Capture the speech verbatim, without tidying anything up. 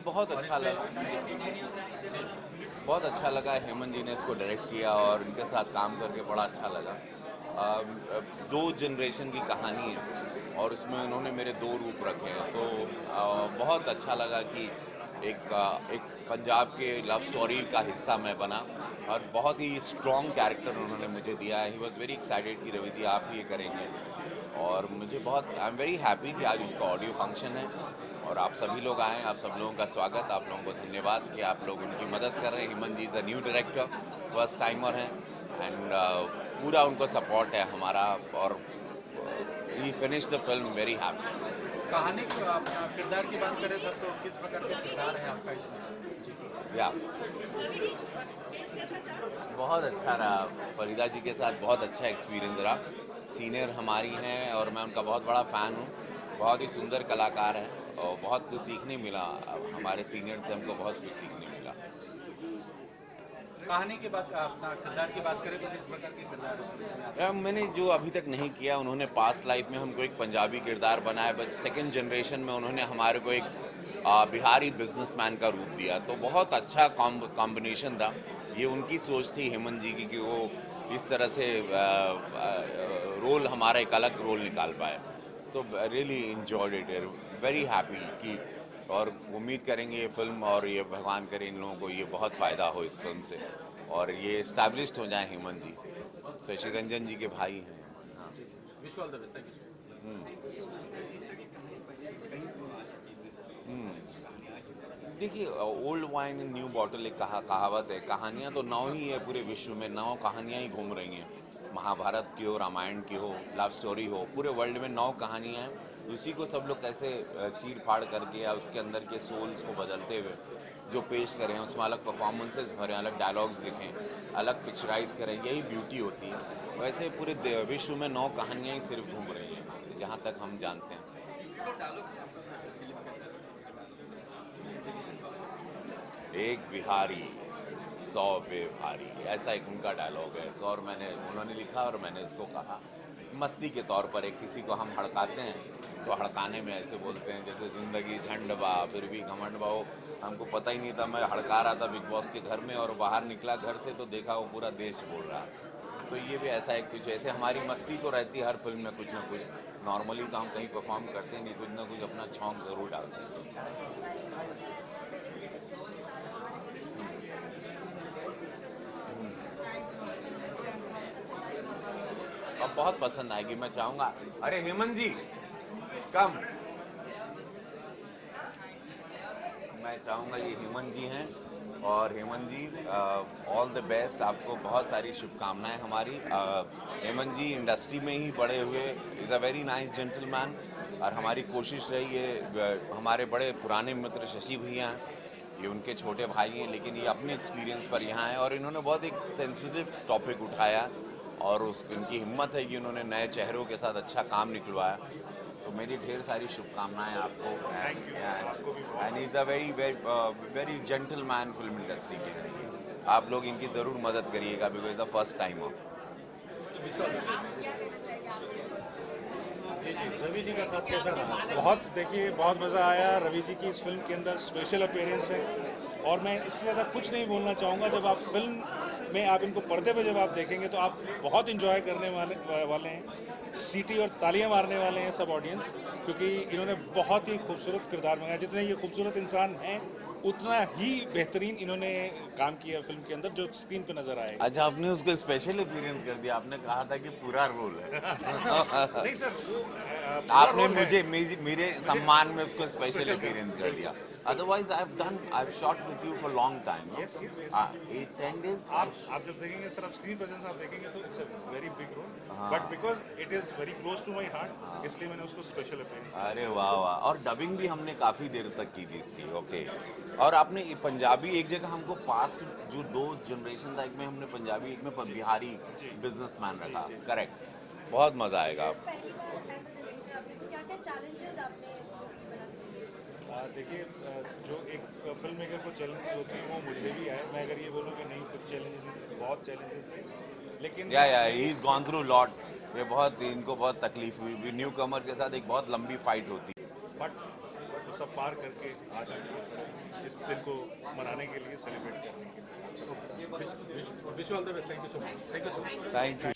बहुत अच्छा लगा, बहुत अच्छा लगा। हेमंत जी ने इसको डायरेक्ट किया और उनके साथ काम करके बड़ा अच्छा लगा। आ, दो जनरेशन की कहानी है और उसमें उन्होंने मेरे दो रूप रखे हैं, तो आ, बहुत अच्छा लगा कि एक आ, एक पंजाब के लव स्टोरी का हिस्सा मैं बना और बहुत ही स्ट्रॉन्ग कैरेक्टर उन्होंने मुझे दिया है। ही वॉज वेरी एक्साइटेड कि रवि जी आप ये करेंगे और मुझे बहुत आई एम वेरी हैप्पी कि आज उसका ऑडियो फंक्शन है और आप सभी लोग आए। आप सब लोगों का स्वागत, आप लोगों को धन्यवाद कि आप लोग उनकी मदद कर रहे हैं। Hemant ji is a new director, first timer हैं एंड uh, पूरा उनको सपोर्ट है हमारा और we finish the film very happy. कहानी की किरदार की बात करें सर, तो किस प्रकार का किरदार है आपका इसमें? या बहुत अच्छा रहा, फरीदा जी के साथ बहुत अच्छा एक्सपीरियंस रहा। सीनियर हमारी हैं और मैं उनका बहुत बड़ा फ़ैन हूँ। बहुत ही सुंदर कलाकार हैं और बहुत कुछ सीखने मिला। हमारे सीनियर से हमको बहुत कुछ सीखने मिला। कहानी की बात, अपना किरदार की बात करें तो किस प्रकार के किरदार है? मैंने जो अभी तक नहीं किया, उन्होंने पास्ट लाइफ में हमको एक पंजाबी किरदार बनाया, बट सेकंड जनरेशन में उन्होंने हमारे को एक आ, बिहारी बिजनेसमैन का रूप दिया, तो बहुत अच्छा कॉम्बिनेशन था। ये उनकी सोच थी हेमंत जी की कि वो इस तरह से आ, आ, रोल हमारा एक अलग रोल निकाल पाए, तो really enjoyed it, very happy कि और उम्मीद करेंगे ये फिल्म और ये भगवान करे इन लोगों को ये बहुत फ़ायदा हो इस फिल्म से और ये इस्टेब्लिश्ड हो जाए। हेमंत जी शशि रंजन जी के भाई हैं। हाँ, wish all the best, thank you. देखिए, old wine in new bottle एक कहा कहावत है। कहानियाँ तो नौ ही है पूरे विश्व में, नौ कहानियाँ ही घूम रही हैं। महाभारत की हो, रामायण की हो, लव स्टोरी हो, पूरे वर्ल्ड में नौ कहानियाँ हैं। उसी को सब लोग कैसे चीर फाड़ करके या उसके अंदर के सोल्स को बदलते हुए जो पेश करें, उसमें अलग परफॉर्मेंसेस भरें, अलग डायलॉग्स लिखें, अलग पिक्चराइज करें, यही ब्यूटी होती है। वैसे पूरे विश्व में नौ कहानियाँ ही सिर्फ घूम रही हैं जहाँ तक हम जानते हैं। एक बिहारी सौ बेभारी, ऐसा एक उनका डायलॉग है। तो और मैंने उन्होंने लिखा और मैंने इसको कहा मस्ती के तौर पर। एक किसी को हम हड़काते हैं तो हड़काने में ऐसे बोलते हैं जैसे ज़िंदगी झंड बा फिर भी घमंड बा हो। हमको पता ही नहीं था, मैं हड़का रहा था बिग बॉस के घर में और बाहर निकला घर से तो देखा वो पूरा देश बोल रहा। तो ये भी ऐसा एक कुछ ऐसे हमारी मस्ती तो रहती है हर फिल्म में कुछ ना कुछ। नॉर्मली तो हम कहीं परफॉर्म करते नहीं, कुछ ना कुछ अपना छौंक ज़रूर डालते हैं। अब बहुत पसंद आएगी, मैं चाहूँगा। अरे हेमंत जी कम, मैं चाहूँगा ये हेमंत जी हैं और Hemant ji all the best, आपको बहुत सारी शुभकामनाएं हमारी। हेमंत जी इंडस्ट्री में ही बड़े हुए, is a very nice gentleman और हमारी कोशिश रही है। हमारे बड़े पुराने मित्र शशि भैया हैं, ये उनके छोटे भाई हैं, लेकिन ये अपने एक्सपीरियंस पर यहाँ हैं और इन्होंने बहुत एक सेंसिटिव टॉपिक उठाया और उस उनकी हिम्मत है कि उन्होंने नए चेहरों के साथ अच्छा काम निकलवाया। तो मेरी ढेर सारी शुभकामनाएं आपको। And is a very very very gentleman film industry के। आप लोग इनकी ज़रूर मदद करिएगा because is the first time of. Ravi ji का साथ कैसा रहा? बहुत, देखिए बहुत मज़ा आया। रवि जी की इस फिल्म के अंदर स्पेशल अपीयरेंस है और मैं इससे ज़्यादा कुछ नहीं बोलना चाहूँगा। जब आप फिल्म में आप इनको पर्दे पे जब आप देखेंगे तो आप बहुत इंजॉय करने वाले वाले हैं। सीटी और तालियां मारने वाले हैं सब ऑडियंस, क्योंकि इन्होंने बहुत ही खूबसूरत किरदार बनाया। जितने ये खूबसूरत इंसान हैं उतना ही बेहतरीन इन्होंने काम किया फिल्म के अंदर जो स्क्रीन पे नजर आए। अच्छा, आपने उसको स्पेशल अपीयरेंस कर दिया, आपने कहा था कि पूरा रोल है। नहीं सर, आपने मुझे मेरे सम्मान में उसको स्पेशल अपीयरेंस कर दिया। Otherwise I have done I have shot with you for long time. Yes yes at ten days. आप आप जब देखेंगे सर, आप स्क्रीन प्रेजेंस आप देखेंगे तो it's a very big role, but because it is very close to my heart, इसलिए मैंने उसको स्पेशल अपीयरेंस। अरे वाह वाह, और डबिंग भी हमने काफ़ी देर तक की थी इसकी। ओके, और आपने पंजाबी एक जगह हमको पास्ट जो दो जनरेशन था, एक में हमने पंजाबी एक में बिहारी बिजनेसमैन रखा। करेक्ट, बहुत मज़ा आएगा। देखिए, जो एक फिल्म मेकर को चैलेंजेस होते हैं वो मुझे भी आए। मैं अगर ये बोलूँ कि नहीं, कुछ चैलेंजेस, बहुत चैलेंजेस थे, लेकिन yeah yeah he is gone through lot. ये बहुत, इनको बहुत तकलीफ हुई। न्यू कमर के साथ एक बहुत लंबी फाइट होती है, बट सब पार करके आज हम यहाँ खड़े हैं इस दिन को मनाने के लिए, सेलिब्रेट करने के लिए। Wish all the best, thank you so much, thank you so much. Thank you.